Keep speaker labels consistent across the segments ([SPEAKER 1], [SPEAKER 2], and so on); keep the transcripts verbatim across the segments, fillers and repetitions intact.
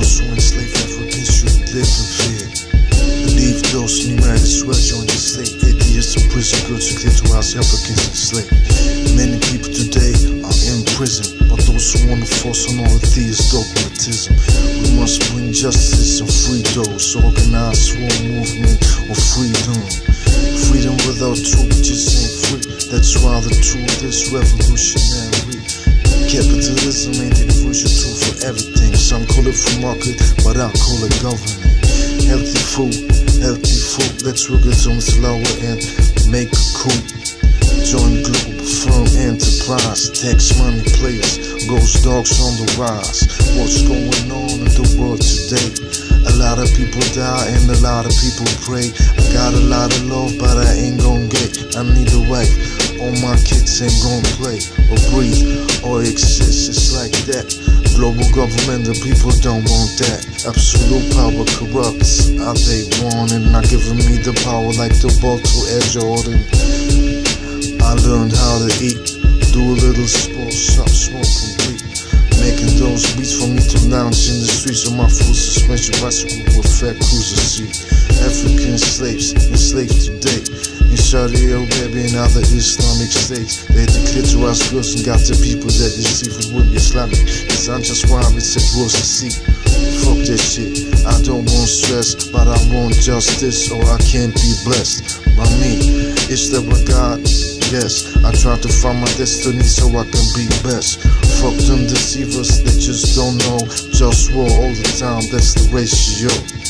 [SPEAKER 1] those who enslaved Africans should live in fear. Believe those numeric sweats on your slate. Atheists in prison, girls who clear to house Africans enslaved. Many people today are in prison, but those who want to force on all atheist dogmatism. We must bring justice and free those. Organize sworn movement of freedom. Freedom without truth just ain't free. That's why the truth is revolutionary. Capitalism ain't the crucial tool for everything. Some call it free market, but I call it government. Healthy food, healthy food. Let's work it on the lower end, make a coup. Join global firm enterprise. Tax money players, ghost dogs on the rise. What's going on in the world today? A lot of people die and a lot of people pray. I got a lot of love, but I ain't gon' get. I need a wife. All my kids ain't gon' play or breathe or exist. It's like that. Global government, the people don't want that. Absolute power corrupts. Are they wanting? Not giving me the power like the ball to Air Jordan. I learned how to eat, do a little sports, stop smoking weed. Making those beats for me to lounge in the streets on my full suspension bicycle with fat cruiser seat. African slaves enslaved today in Saudi Arabia and other Islamic states. They declared to us girls and got the people that deceive it with Islamic. It's not just why it said was a seat. Fuck that shit. I don't want stress, but I want justice, or I can't be blessed by me. Is there a God? Yes. I try to find my destiny so I can be best. Fuck them deceivers, they just don't know. Just war all the time, that's the ratio.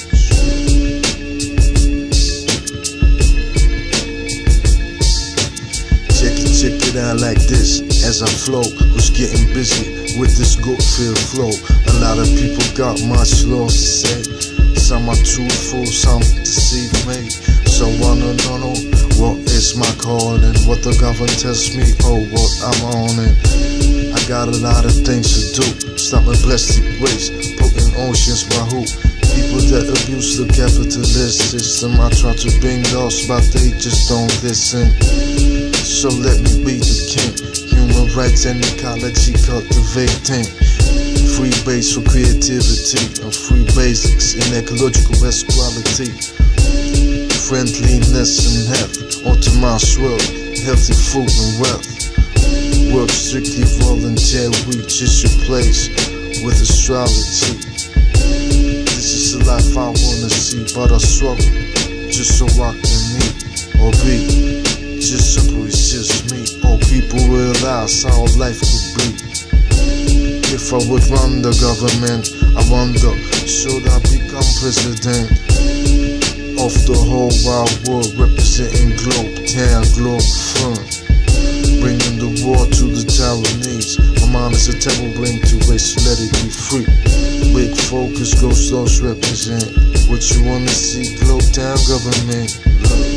[SPEAKER 1] Check it, check it out like this. As I flow, was getting busy with this good-filled flow. A lot of people got much lost to say. Some are truthful, some deceive me. So I don't know what is my calling, what the government tells me, oh what I'm on it. I got a lot of things to do. Stop my plastic waste, put in oceans by who? People that abuse the capitalist system. I try to bring those, but they just don't listen. So let me be the king. Human rights and ecology cultivating. Free base for creativity and free basics in ecological best quality. Friendliness and health, optimized world, healthy food and wealth. Work strictly voluntary, just your place with astrology. This is the life I wanna see, but I struggle just so I can meet or be. Just simple, it's just me. All people realize how life could be. If I would run the government, I wonder, should I become president of the whole wide world, representing globe, town, globe, front, bringing the war to the Taiwanese. My mind is a table bring to race, let it be free. Big focus, ghost those represent what you wanna see, globe, town, government. Love.